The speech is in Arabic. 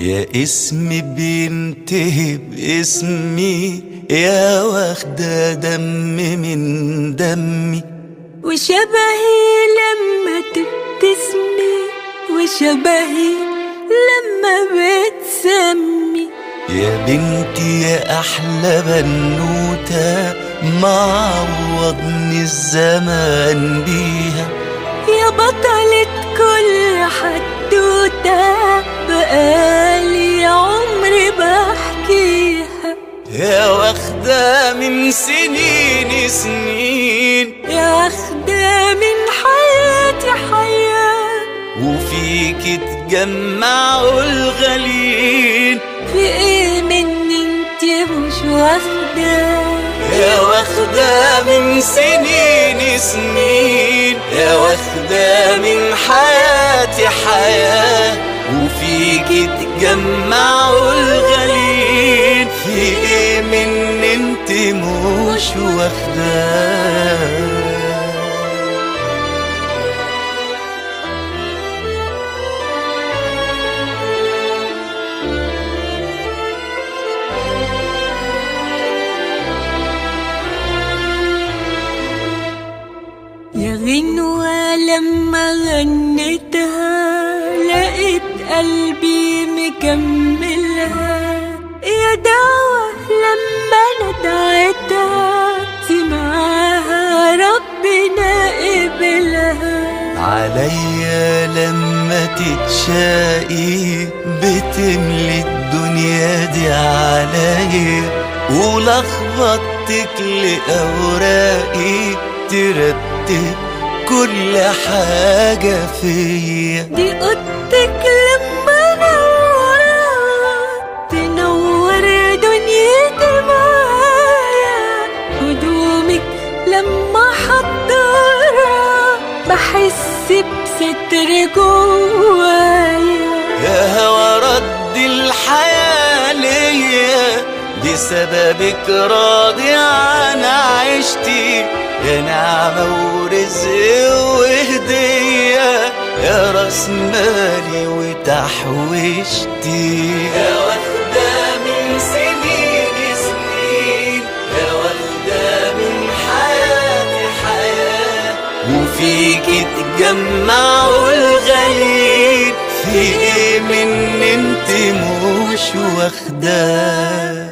يا اسمي بينتهي باسمي، يا واخدة دم من دمي، وشبهي لما تبتسمي، وشبهي لما بتسمي. يا بنتي يا أحلى بنوتة، معوضني الزمان بيها، يا بطلة كل حدوتة بقالي عمري بحكيها. يا واخدة من سنين سنين، يا واخدة من حياتي حياة، وفيك تجمعوا الغالين. في ايه مني انت مش واخدة؟ يا واخدة من سنين سنين، يا واخدة من حياتي حياة، وفيك تجمعوا الغالين. في ايه من انت مش واخدة؟ يا غنوة لما غنيتها لقيت قلبي مكملها، يا دعوة لما ندعتها سمعها ربنا قبلها. عليا لما تتشاقي بتملي الدنيا دي عليا، ولخبطتك لأوراقي ترتب كل حاجة فيا. دي اوضتك لما نورها تنور دنيتي معايا، هدومك لما حضرها بحس بستر جوايا. يا هوا رد الحياة ليا، دي سببك راضي عن عيشتي، يا نعمة ورزق وهدية، يا راس مالي وتحويشتي. يا واخدة من سنين سنين، يا واخدة من حياتي حياة، وفيك تجمعوا الغالين. في ايه من انت مش واخدة؟